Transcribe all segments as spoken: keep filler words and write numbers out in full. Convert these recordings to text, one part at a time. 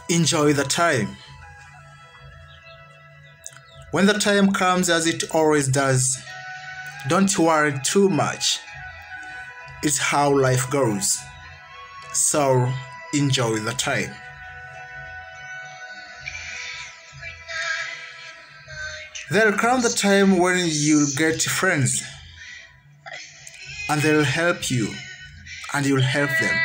Enjoy the time. When the time comes, as it always does, don't worry too much. It's how life goes. So enjoy the time. There'll come the time when you'll get friends, and they'll help you, and you'll help them.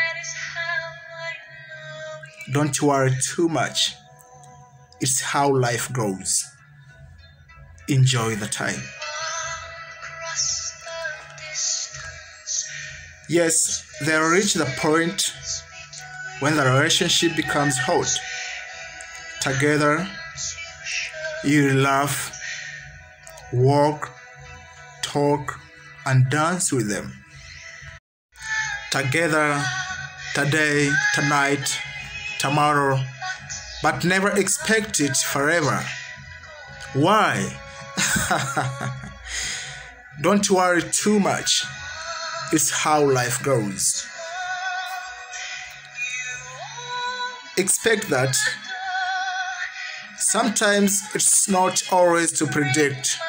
Don't worry too much. It's how life goes. Enjoy the time. Yes, they'll reach the point when the relationship becomes hot. Together, you laugh, walk, talk, and dance with them. Together, today, tonight, tomorrow, but never expect it forever. Why? Don't worry too much. It's how life goes. Expect that sometimes it's not always to predict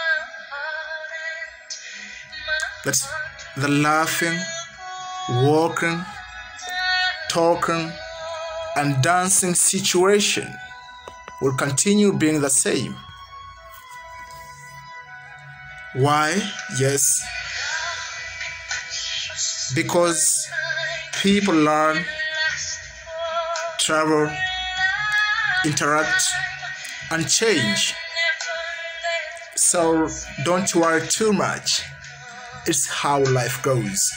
that the laughing, walking, talking, and dancing situation will continue being the same. Why? Yes, because people learn, travel, interact, and change. So don't worry too much. It's how life goes.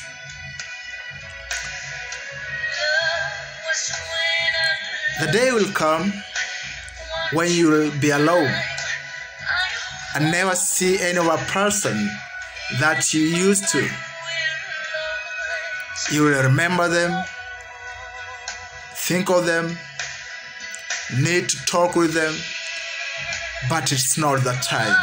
The day will come when you will be alone and never see any other person that you used to. You will remember them, think of them, need to talk with them, but it's not the time.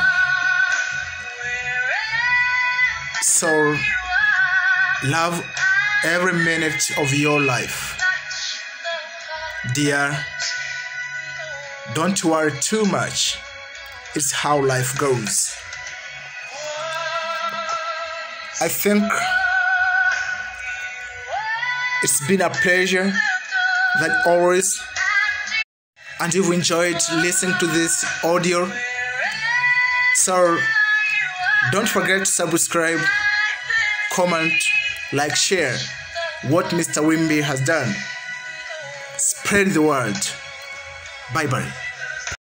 So love every minute of your life. Dear, don't worry too much. It's how life goes. I think it's been a pleasure, like always, and you've enjoyed listening to this audio. So don't forget to subscribe, comment, like, share what Mister Wimby has done. Spread the word. Bye bye.